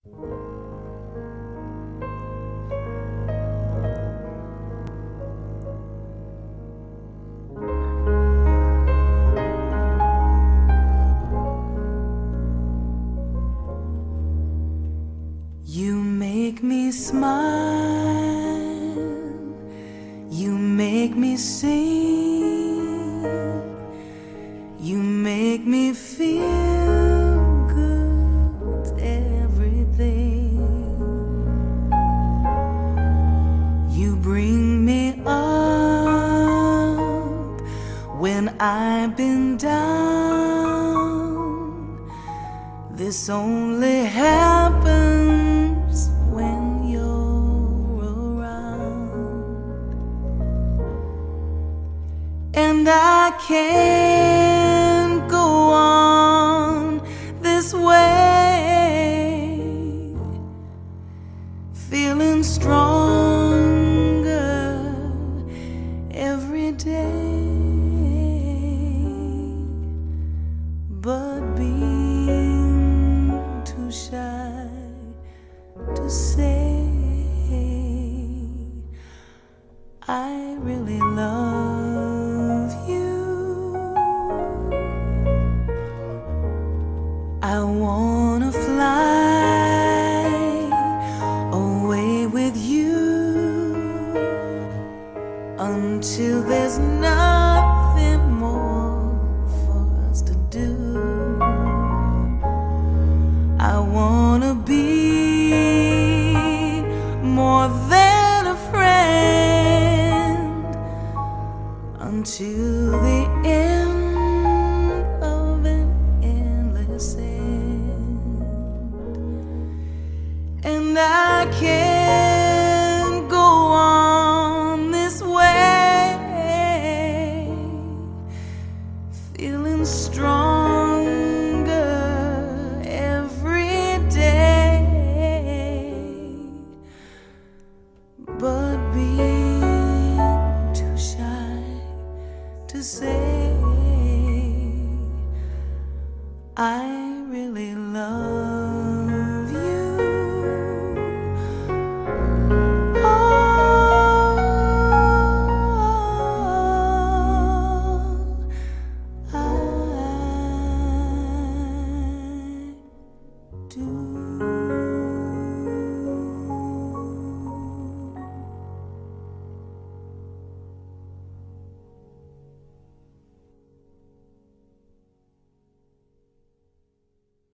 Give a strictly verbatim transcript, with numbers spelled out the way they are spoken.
You make me smile, you make me sing, you make me feel good, everything. You bring me up when I've been down. This only happens when you're around. And I can't go on this way, feeling stronger every day, but being too shy to say I really love you. I wanna fly away with you until there's nothing more for us to do. I wanna be more than a friend until the end of an endless end. And I can't go on this way, feeling stronger every day, but being too shy to say I really love you. Oh, I do.